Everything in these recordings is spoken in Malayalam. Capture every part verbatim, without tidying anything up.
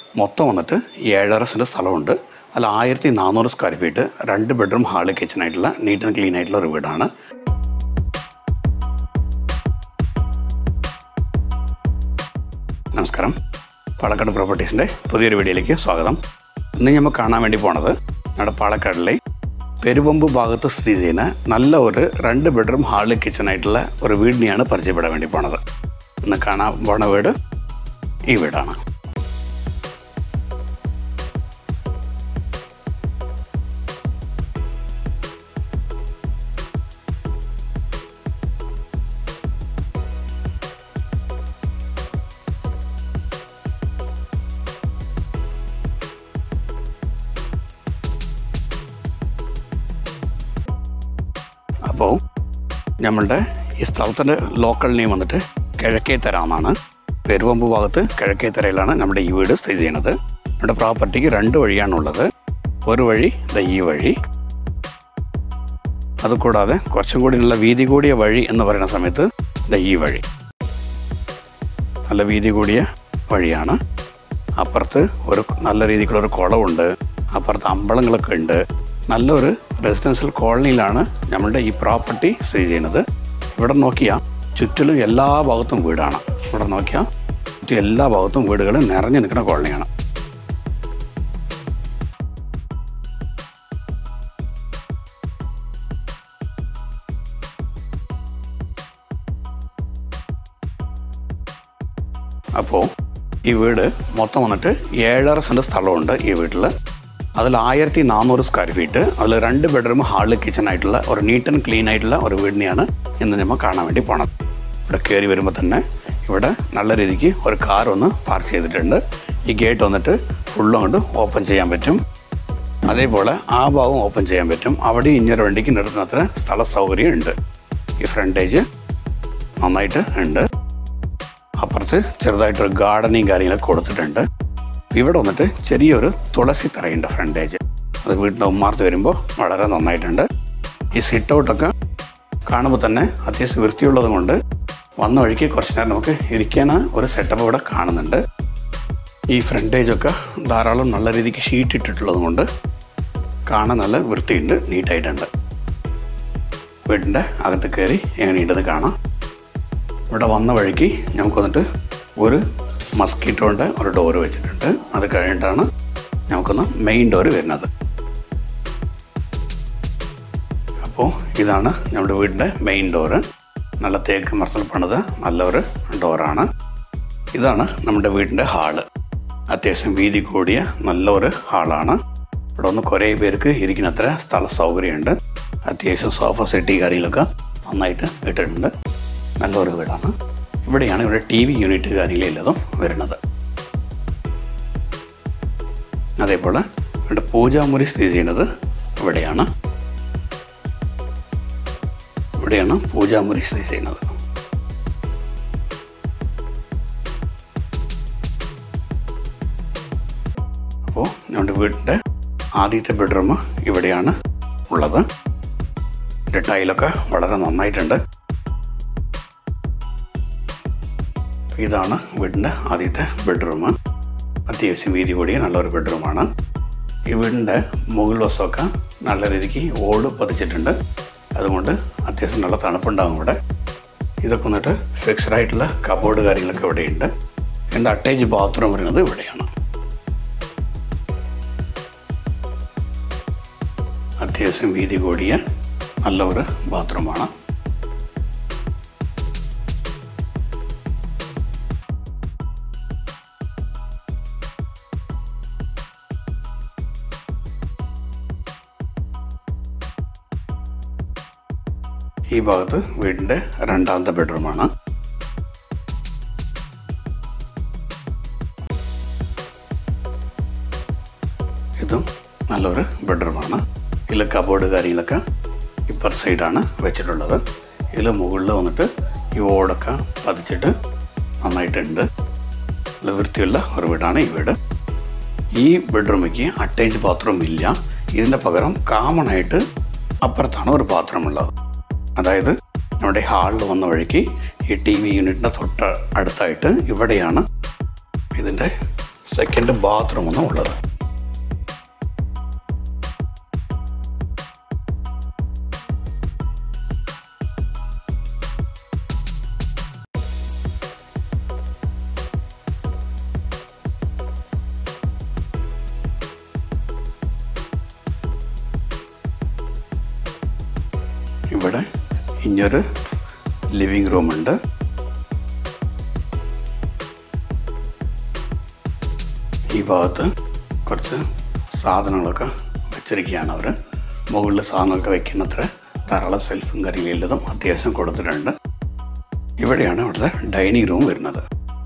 മൊത്തം വന്നിട്ട് ഏഴര സെൻറ്റ് സ്ഥലമുണ്ട്. അതിൽ ആയിരത്തി നാനൂറ് സ്ക്വയർ ഫീറ്റ് രണ്ട് ബെഡ്റൂം ഹാള് കിച്ചൺ ആയിട്ടുള്ള നീറ്റ് ആൻഡ് ക്ലീൻ ആയിട്ടുള്ള ഒരു വീടാണ്. നമസ്കാരം, പാലക്കാട് പ്രോപ്പർട്ടീസിൻ്റെ പുതിയൊരു വീഡിയോയിലേക്ക് സ്വാഗതം. ഇന്ന് നമ്മൾ കാണാൻ വേണ്ടി പോണത് നമ്മുടെ പാലക്കാടിലെ പെരുവമ്പ് ഭാഗത്ത് സ്ഥിതി ചെയ്യുന്ന നല്ല ഒരു രണ്ട് ബെഡ്റൂം ഹാള് കിച്ചൺ ആയിട്ടുള്ള ഒരു വീടിനെയാണ് പരിചയപ്പെടാൻ വേണ്ടി പോണത്. ഇന്ന് കാണാൻ പോണ വീട് ഈ വീടാണ്. അപ്പോൾ നമ്മളുടെ ഈ സ്ഥലത്തിൻ്റെ ലോക്കൽ നെയിം വന്നിട്ട് കിഴക്കേത്തര എന്നാണ്. പെരുവമ്പ് ഭാഗത്ത് കിഴക്കേത്തരയിലാണ് നമ്മുടെ ഈ വീട് സ്ഥിതി ചെയ്യുന്നത്. നമ്മുടെ പ്രോപ്പർട്ടിക്ക് രണ്ട് വഴിയാണുള്ളത്. ഒരു വഴി ദ ഈ വഴി, അതുകൂടാതെ കുറച്ചും കൂടി നല്ല വീതി കൂടിയ വഴി എന്ന് പറയുന്ന സമയത്ത് ദ ഈ വഴി. നല്ല വീതി കൂടിയ വഴിയാണ്. അപ്പുറത്ത് ഒരു നല്ല രീതിക്കുള്ളൊരു കുളമുണ്ട്, അപ്പുറത്ത് അമ്പലങ്ങളൊക്കെ ഉണ്ട്. നല്ലൊരു റെസിഡൻഷ്യൽ കോളനിയിലാണ് നമ്മളുടെ ഈ പ്രോപ്പർട്ടി സ്ഥിതി ചെയ്യുന്നത്. ഇവിടെ നോക്കിയാൽ ചുറ്റിലും എല്ലാ ഭാഗത്തും വീടാണ്. ഇവിടെ നോക്കിയാൽ ചുറ്റും എല്ലാ ഭാഗത്തും വീടുകൾ നിറഞ്ഞു നിൽക്കുന്ന കോളനിയാണ്. അപ്പോൾ ഈ വീട് മൊത്തം വന്നിട്ട് ഏഴര സെൻറ്റ് സ്ഥലമുണ്ട് ഈ വീട്ടിൽ. അതിൽ ആയിരത്തി നാനൂറ് സ്ക്വയർ ഫീറ്റ്, അതിൽ രണ്ട് ബെഡ്റൂം ഹാള് കിച്ചൺ ആയിട്ടുള്ള ഒരു നീറ്റ് ആൻഡ് ക്ലീൻ ആയിട്ടുള്ള ഒരു വീടിനെയാണ് ഇന്ന് നമ്മൾ കാണാൻ വേണ്ടി പോണത്. ഇവിടെ കയറി വരുമ്പോൾ തന്നെ ഇവിടെ നല്ല രീതിക്ക് ഒരു കാർ ഒന്ന് പാർക്ക് ചെയ്തിട്ടുണ്ട്. ഈ ഗേറ്റ് വന്നിട്ട് ഫുള്ളും കൊണ്ട് ഓപ്പൺ ചെയ്യാൻ പറ്റും. അതേപോലെ ആ ഭാഗം ഓപ്പൺ ചെയ്യാൻ പറ്റും. അവിടെ ഇഞ്ഞൊരു വണ്ടിക്ക് നിർത്തുന്നത്ര സ്ഥല സൗകര്യം ഉണ്ട്. ഈ ഫ്രണ്ടേജ് നന്നായിട്ട് ഉണ്ട്. അപ്പുറത്ത് ചെറുതായിട്ടൊരു ഗാർഡനിങ് കാര്യങ്ങളൊക്കെ കൊടുത്തിട്ടുണ്ട്. ഇവിടെ വന്നിട്ട് ചെറിയൊരു തുളസി തറയുണ്ട് ഫ്രണ്ടേജ്. അത് വീടിൻ്റെ ഉമ്മാർത്ത് വരുമ്പോൾ വളരെ നന്നായിട്ടുണ്ട്. ഈ സിറ്റ് ഔട്ടൊക്കെ കാണുമ്പോൾ തന്നെ അത്യാവശ്യം വൃത്തിയുള്ളത് കൊണ്ട് വന്ന വഴിക്ക് കുറച്ച് നേരം നമുക്ക് ഇരിക്കാൻ ഒരു സെറ്റപ്പ് ഇവിടെ കാണുന്നുണ്ട്. ഈ ഫ്രണ്ടേജൊക്കെ ധാരാളം നല്ല രീതിക്ക് ഷീറ്റ് ഇട്ടിട്ടുള്ളത് കൊണ്ട് കാണാൻ നല്ല വൃത്തിയുണ്ട്, നീറ്റായിട്ടുണ്ട്. വീടിൻ്റെ അകത്ത് കയറി എങ്ങനെയുണ്ടെന്ന് കാണാം. ഇവിടെ വന്ന വഴിക്ക് നമുക്ക് വന്നിട്ട് ഒരു മസ്കിറ്റോൻ്റെ ഒരു ഡോറ് വെച്ചിട്ടുണ്ട്. അത് കഴിഞ്ഞിട്ടാണ് നമുക്കൊന്ന് മെയിൻ ഡോറ് വരുന്നത്. അപ്പോൾ ഇതാണ് നമ്മുടെ വീടിൻ്റെ മെയിൻ ഡോറ്. നല്ല തേക്ക് മരത്തിൽ പണിത നല്ലൊരു ഡോറാണ്. ഇതാണ് നമ്മുടെ വീടിൻ്റെ ഹാള്. അത്യാവശ്യം വീതി കൂടിയ നല്ലൊരു ഹാളാണ്. ഇവിടെ ഒന്ന് കുറേ പേർക്ക് ഇരിക്കുന്നത്ര സ്ഥല സൗകര്യമുണ്ട്. അത്യാവശ്യം സോഫ സെറ്റി കാര്യങ്ങളൊക്കെ നന്നായിട്ട് ഇട്ടിട്ടുണ്ട്. നല്ലൊരു വീടാണ്. ഇവിടെയാണ് ഇവിടെ ടി വി യൂണിറ്റ് കാര്യങ്ങളെല്ലാം വരുന്നത്. അതേപോലെ ഇവിടെ പൂജാമുറി സ്ഥിതി ചെയ്യുന്നത് ഇവിടെയാണ്. ഇവിടെയാണ് പൂജാമുറി സ്ഥിതി ചെയ്യുന്നത്. അപ്പോൾ നമ്മുടെ വീടിൻ്റെ ആദ്യത്തെ ബെഡ്റൂം ഇവിടെയാണ് ഉള്ളത്. ഇതിൻ്റെ ടൈലൊക്കെ വളരെ നന്നായിട്ടുണ്ട്. ഇതാണ് വീടിൻ്റെ ആദ്യത്തെ ബെഡ്റൂം. അത്യാവശ്യം വീതി കൂടിയ നല്ലൊരു ബെഡ്റൂമാണ്. ഈ വീടിൻ്റെ മുകൾ വശമൊക്കെ നല്ല രീതിക്ക് ഓട് പതിച്ചിട്ടുണ്ട്. അതുകൊണ്ട് അത്യാവശ്യം നല്ല തണുപ്പുണ്ടാകും ഇവിടെ. ഇതൊക്കെ വന്നിട്ട് ഫിക്സ്ഡ് ആയിട്ടുള്ള കബോർഡ് കാര്യങ്ങളൊക്കെ ഇവിടെയുണ്ട്. എൻ്റെ അറ്റാച്ച് ബാത്റൂം വരുന്നത് ഇവിടെയാണ്. അത്യാവശ്യം വീതി കൂടിയ നല്ലൊരു ബാത്റൂമാണ്. ഈ ഭാഗത്ത് വീടിൻ്റെ രണ്ടാമത്തെ ബെഡ്റൂമാണ്. ഇതും നല്ലൊരു ബെഡ്റൂമാണ്. ഇതിൽ കബോർഡ് കാര്യങ്ങളൊക്കെ ഇപ്പർ സൈഡാണ് വെച്ചിട്ടുള്ളത്. ഇതിൽ മുകളിൽ വന്നിട്ട് ഈ ഓടൊക്കെ പതിച്ചിട്ട് നന്നായിട്ടുണ്ട്. നല്ല വൃത്തിയുള്ള ഒരു വീടാണ് ഈ വീട്. ഈ ബെഡ്റൂമിലേക്ക് അറ്റാച്ച് ബാത്റൂം ഇല്ല. ഇതിൻ്റെ പകരം കോമൺ ആയിട്ട് അപ്പുറത്താണ് ഒരു ബാത്റൂം ഉള്ളത്. അതായത് നമ്മുടെ ഹാളിൽ വന്ന വഴിക്ക് ഈ ടി വി യൂണിറ്റിൻ്റെ തൊട്ട് അടുത്തായിട്ട് ഇവിടെയാണ് ഇതിൻ്റെ സെക്കൻഡ് ബാത്റൂമാണ് ഉള്ളത്. ഇവിടെ ഇനിയൊരു ലിവിങ് റൂമുണ്ട്. ഈ ഭാഗത്ത് കുറച്ച് സാധനങ്ങളൊക്കെ വെച്ചിരിക്കുകയാണ് അവർ. മുകളിൽ സാധനങ്ങളൊക്കെ വയ്ക്കുന്നത്ര ധാരാളം സെൽഫും കാര്യങ്ങളും അത്യാവശ്യം കൊടുത്തിട്ടുണ്ട്. ഇവിടെയാണ് ഇവിടുത്തെ ഡൈനിങ് റൂം വരുന്നത്.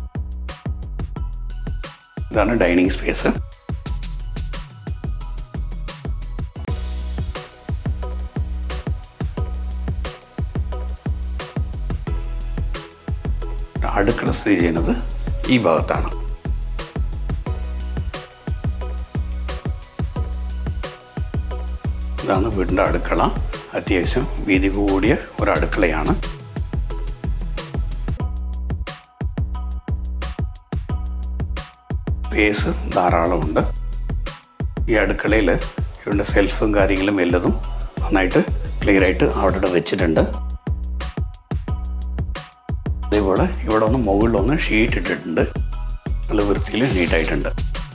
ഇതാണ് ഡൈനിങ് സ്പേസ്. അടുക്കള സ്ഥിതി ചെയ്യുന്നത് ഈ ഭാഗത്താണ്. ഇതാണ് വീടിൻ്റെ അടുക്കള. അത്യാവശ്യം വീതി കൂടിയ ഒരു അടുക്കളയാണ്. സ്പേസ് ധാരാളമുണ്ട്. ഈ അടുക്കളയിൽ ഇവിടെ സെൽഫും കാര്യങ്ങളും എല്ലതും നന്നായിട്ട് ക്ലിയറായിട്ട് അവിടെ വെച്ചിട്ടുണ്ട്. അതേപോലെ ഇവിടെ ഒന്ന് മുകളിലൊന്ന് ഷീറ്റ് ഇട്ടിട്ടുണ്ട്. നല്ല വൃത്തിയിൽ നീറ്റായിട്ടുണ്ട്.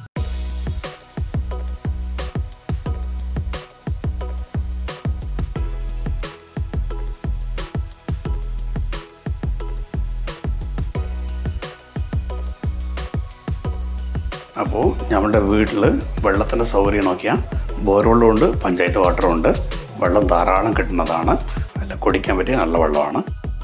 അപ്പോൾ നമ്മുടെ വീട്ടിൽ വെള്ളത്തിൻ്റെ സൗകര്യം നോക്കിയാൽ ബോർവെള്ളും ഉണ്ട്, പഞ്ചായത്ത് വാട്ടറും ഉണ്ട്. വെള്ളം ധാരാളം കിട്ടുന്നതാണ്. അല്ല, കുടിക്കാൻ പറ്റിയ നല്ല വെള്ളമാണ്.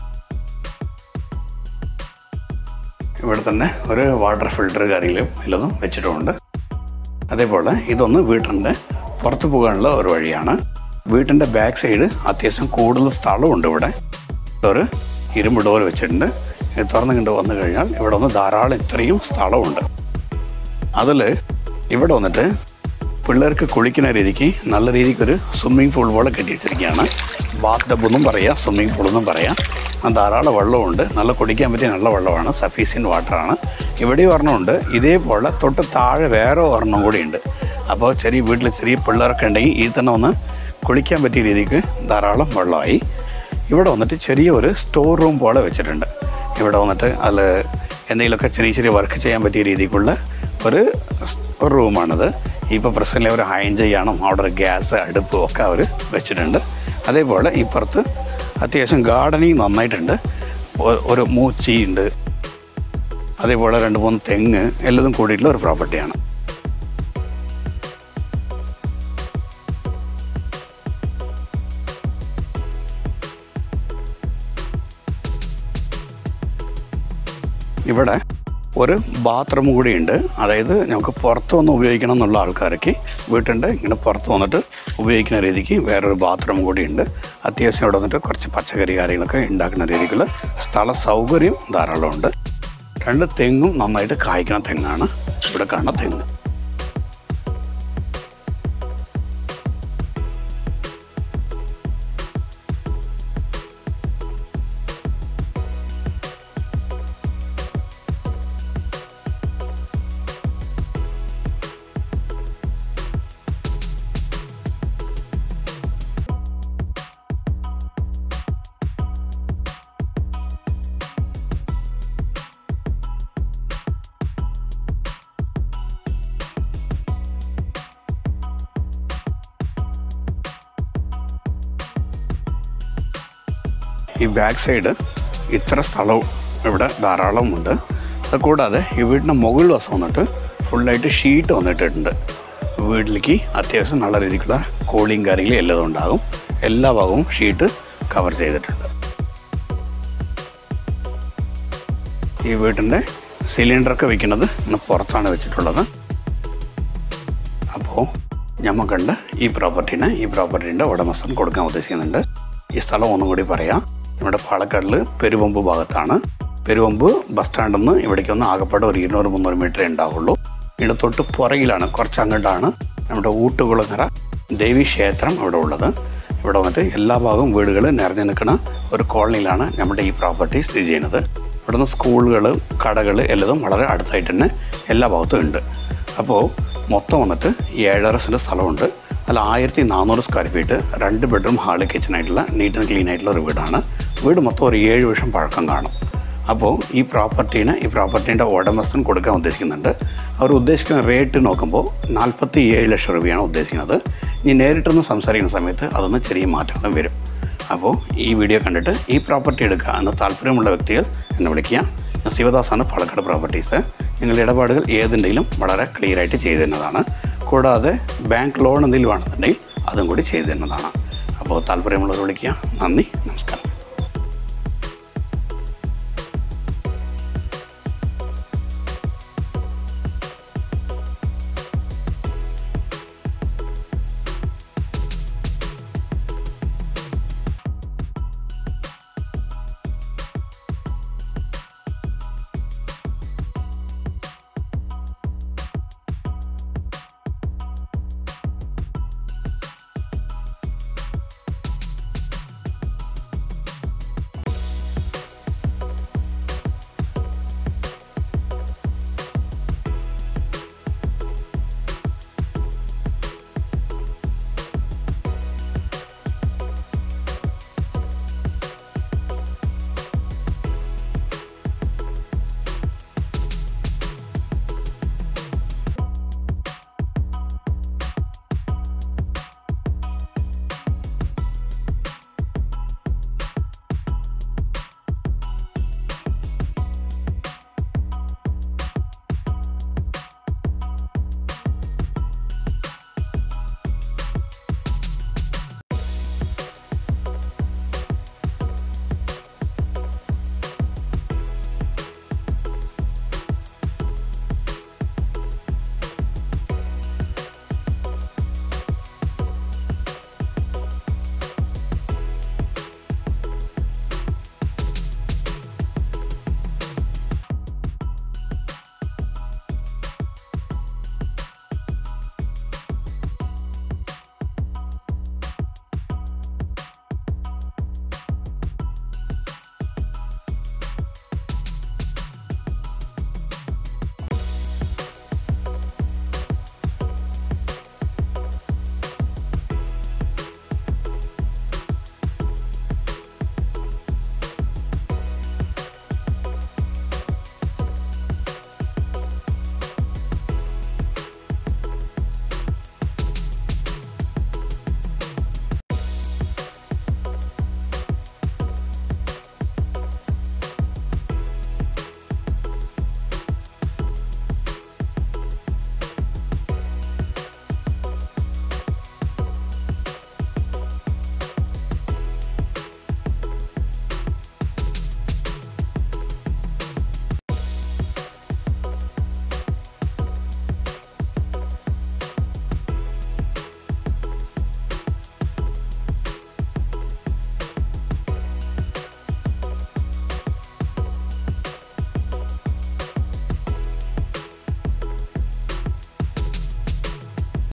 ഇവിടെ തന്നെ ഒരു വാട്ടർ ഫിൽറ്റർ കാര്യങ്ങളും എല്ലതും വെച്ചിട്ടുമുണ്ട്. അതേപോലെ ഇതൊന്ന് വീട്ടിൻ്റെ പുറത്ത് പോകാനുള്ള ഒരു വഴിയാണ്. വീട്ടിൻ്റെ ബാക്ക് സൈഡ് അത്യാവശ്യം കൂടുതൽ സ്ഥലമുണ്ട്. ഇവിടെ ഒരു ഇരുമ്പ് ഡോർ വെച്ചിട്ടുണ്ട്. ഇത് തുറന്നു കണ്ട് വന്നു കഴിഞ്ഞാൽ ഇവിടെ ഒന്ന് ധാരാളം ഇത്രയും സ്ഥലമുണ്ട്. അതിൽ ഇവിടെ വന്നിട്ട് പിള്ളേർക്ക് കുളിക്കുന്ന രീതിക്ക് നല്ല രീതിക്കൊരു സ്വിമ്മിങ് പൂൾ പോലെ കെട്ടി വെച്ചിരിക്കുകയാണ്. ബാത്ത് ടബ് എന്നും പറയാം, സ്വിമ്മിങ് പൂൾ എന്നും പറയാം. ധാരാളം വെള്ളമുണ്ട്. നല്ല കുടിക്കാൻ പറ്റിയ നല്ല വെള്ളമാണ്. സഫീഷ്യൻറ്റ് വാട്ടറാണ്. ഇവിടെ ഒരെണ്ണമുണ്ട്. ഇതേപോലെ തൊട്ട് താഴെ വേറെ ഒരെണ്ണം കൂടിയുണ്ട്. അപ്പോൾ ചെറിയ വീട്ടിൽ ചെറിയ പിള്ളേരൊക്കെ ഉണ്ടെങ്കിൽ ഈ തന്നെ ഒന്ന് കുളിക്കാൻ പറ്റിയ രീതിക്ക് ധാരാളം വെള്ളമായി. ഇവിടെ വന്നിട്ട് ചെറിയ ഒരു സ്റ്റോർ റൂം പോലെ വെച്ചിട്ടുണ്ട്. ഇവിടെ വന്നിട്ട് അതിൽ എന്തെങ്കിലുമൊക്കെ ചെറിയ ചെറിയ വർക്ക് ചെയ്യാൻ പറ്റിയ രീതിക്കുള്ള ഒരു ഒരു റൂമാണിത്. ഇപ്പോൾ പ്രശ്നമില്ല, അവർ അയൺ ചെയ്യണം. അവിടെ ഒരു ഗ്യാസ് അടുപ്പും ഒക്കെ അവർ വെച്ചിട്ടുണ്ട്. അതേപോലെ ഇപ്പുറത്ത് അത്യാവശ്യം ഗാർഡനിങ് നന്നായിട്ടുണ്ട്. ഒരു മൂച്ചിയുണ്ട്. അതേപോലെ രണ്ട് മൂന്ന് തെങ്ങ് എല്ലതും കൂടിയിട്ടുള്ള ഒരു പ്രോപ്പർട്ടിയാണ്. ഇവിടെ ഒരു ബാത്റൂം കൂടിയുണ്ട്. അതായത് നമുക്ക് പുറത്ത് വന്ന് ഉപയോഗിക്കണം എന്നുള്ള ആൾക്കാർക്ക് വീട്ടിൻ്റെ ഇങ്ങനെ പുറത്ത് വന്നിട്ട് ഉപയോഗിക്കുന്ന രീതിക്ക് വേറൊരു ബാത്റൂം കൂടിയുണ്ട്. അത്യാവശ്യം ഇവിടെ വന്നിട്ട് കുറച്ച് പച്ചക്കറി കാര്യങ്ങളൊക്കെ ഉണ്ടാക്കുന്ന രീതിക്കുള്ള സ്ഥല സൗകര്യം ധാരാളമുണ്ട്. രണ്ട് തെങ്ങും നന്നായിട്ട് കായ്ക്കുന്ന തെങ്ങാണ് ഇവിടെ കാണുന്ന തെങ്ങ്. ഈ ബാക്ക് സൈഡ് ഇത്ര സ്ഥലവും ഇവിടെ ധാരാളമുണ്ട്. അതുകൂടാതെ ഈ വീടിൻ്റെ മുകളിൽ വശം വന്നിട്ട് ഫുള്ളായിട്ട് ഷീറ്റ് വന്നിട്ടുണ്ട്. വീട്ടിലേക്ക് അത്യാവശ്യം നല്ല രീതിക്കുള്ള കൂളിങ് കാര്യങ്ങളും എല്ലാം ഉണ്ടാകും. എല്ലാ ഭാഗവും ഷീറ്റ് കവർ ചെയ്തിട്ടുണ്ട്. ഈ വീട്ടിൻ്റെ സിലിണ്ടറൊക്കെ വയ്ക്കുന്നത് ഇന്ന് പുറത്താണ് വെച്ചിട്ടുള്ളത്. അപ്പോൾ ഞമ്മ കണ്ട് ഈ പ്രോപ്പർട്ടീനെ ഈ പ്രോപ്പർട്ടീൻ്റെ ഉടമസ്ഥൻ കൊടുക്കാൻ ഉദ്ദേശിക്കുന്നുണ്ട്. ഈ സ്ഥലം ഒന്നും കൂടി പറയാം. നമ്മുടെ പാലക്കാടിൽ പെരുവമ്പ് ഭാഗത്താണ്. പെരുവമ്പ് ബസ് സ്റ്റാൻഡിൽ നിന്ന് ഇവിടേക്ക് ഒന്ന് ആകപ്പാടെ ഒരു ഇരുന്നൂറ് മുന്നൂറ് മീറ്ററേ ഉണ്ടാവുള്ളൂ. ഇവിടെ തൊട്ട് പുറകിലാണ്, കുറച്ച് അങ്ങോട്ടാണ് നമ്മുടെ ഊട്ടുകുളങ്ങര ദേവി ക്ഷേത്രം ഇവിടെ ഉള്ളത്. ഇവിടെ വന്നിട്ട് എല്ലാ ഭാഗവും വീടുകൾ നിറഞ്ഞു നിൽക്കുന്ന ഒരു കോളനിയിലാണ് നമ്മുടെ ഈ പ്രോപ്പർട്ടി സ്ഥിതി ചെയ്യുന്നത്. ഇവിടെ നിന്ന് സ്കൂളുകൾ, കടകൾ എല്ലതും വളരെ അടുത്തായിട്ട് തന്നെ എല്ലാ ഭാഗത്തും ഉണ്ട്. അപ്പോൾ മൊത്തം വന്നിട്ട് ഏഴര സെൻറ്റ് സ്ഥലമുണ്ട്. അതിൽ ആയിരത്തി നാനൂറ് സ്ക്വയർ ഫീറ്റ്, രണ്ട് ബെഡ്റൂം ഹാള് കിച്ചണായിട്ടുള്ള നീറ്റ് ആൻഡ് ക്ലീൻ ആയിട്ടുള്ള ഒരു വീടാണ്. വീട് മൊത്തം ഒരു ഏഴ് വർഷം പഴക്കം കാണും. അപ്പോൾ ഈ പ്രോപ്പർട്ടീന് ഈ പ്രോപ്പർട്ടീൻ്റെ ഉടമസ്ഥൻ കൊടുക്കാൻ ഉദ്ദേശിക്കുന്നുണ്ട്. അവർ ഉദ്ദേശിക്കുന്ന റേറ്റ് നോക്കുമ്പോൾ നാൽപ്പത്തി ഏഴ് ലക്ഷം രൂപയാണ് ഉദ്ദേശിക്കുന്നത്. ഇനി നേരിട്ടൊന്ന് സംസാരിക്കുന്ന സമയത്ത് അതൊന്ന് ചെറിയ മാറ്റങ്ങളും വരും. അപ്പോൾ ഈ വീഡിയോ കണ്ടിട്ട് ഈ പ്രോപ്പർട്ടി എടുക്കുക എന്ന് താല്പര്യമുള്ള വ്യക്തികൾ എന്നെ വിളിക്കുക. ശിവദാസാണ്, പാലക്കാട് പ്രോപ്പർട്ടീസ്. നിങ്ങളുടെ ഇടപാടുകൾ ഏതുണ്ടെങ്കിലും വളരെ ക്ലിയറായിട്ട് ചെയ്തു തരുന്നതാണ്. കൂടാതെ ബാങ്ക് ലോൺ എന്തെങ്കിലും ആണെന്നുണ്ടെങ്കിൽ അതും കൂടി ചെയ്തു തരുന്നതാണ്. അപ്പോൾ താല്പര്യമുള്ളവർ വിളിക്കുക. നന്ദി, നമസ്കാരം.